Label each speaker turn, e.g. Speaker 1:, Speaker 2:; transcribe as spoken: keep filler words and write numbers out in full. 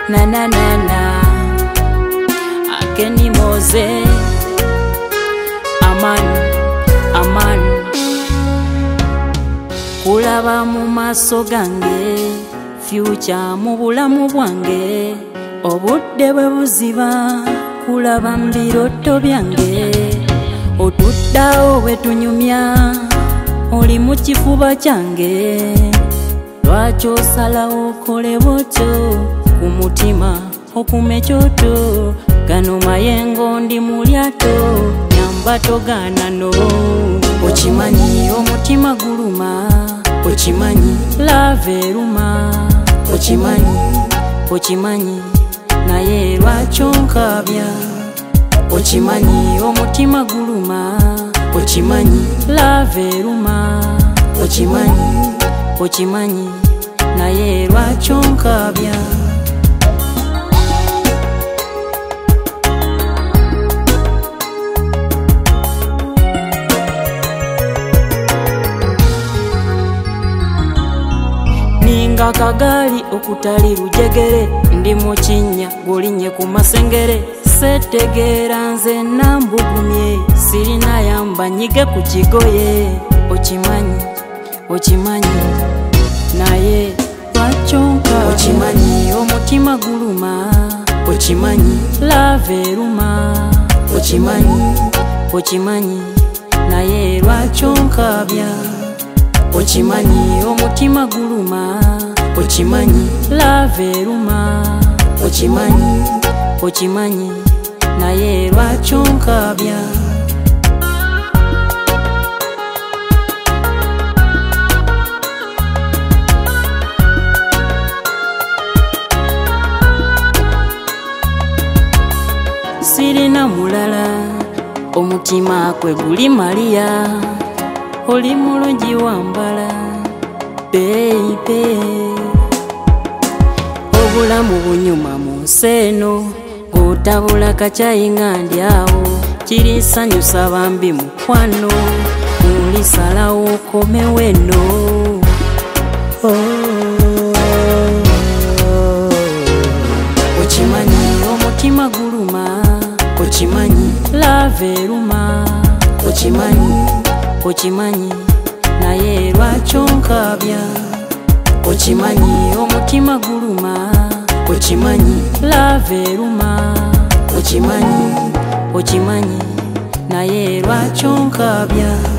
Speaker 1: na na na na Akeni Moze Aman Aman Kulaba mu maso gange future mu bulamu bwange obudde bwe buziba kulaba mbiroto byange otuddawo bwe tunyumya oli mu kifuba kyange lwaki osalawo okole bwotyo ku mutima okume ekyoto gano mayengo ndi mu lyato nyamba togaana no okimanyi omutima guluma okimanyi love eruma okimanyi okimanyi naye lwaki onkabya okimanyi omutima guluma okimanyi love eruma okimanyi okimanyi naye lwaki onkabya ninga kagali okutali lujegere ndi mu kinnya golinye ku masengere setegeera nze nambugumye sirina yamba nyige ku kigoye okimanyi okimanyi naye lwaki onkabya okimanyi omutima guluma okimanyi love eruma okimanyi okimanyi naye lwaki onkabya okimanyi omutima guluma okimanyi love eruma okimanyi okimanyi naye lwaki onkabya sirina mulala omutima kwe guli Maria oli mulungi wambala baby obulamu bunyuma mu nsi eno ng'otabula kakyayinga ndi awo kirisanyusa bambi mukwano mulisalawo okomewo eno okimanyi omutima guluma okimanyi love eruma okimanyi okimanyi naye lwaki onkabya okimanyi omutima guluma okimanyi love eruma okimanyi okimanyi naye lwaki onkabya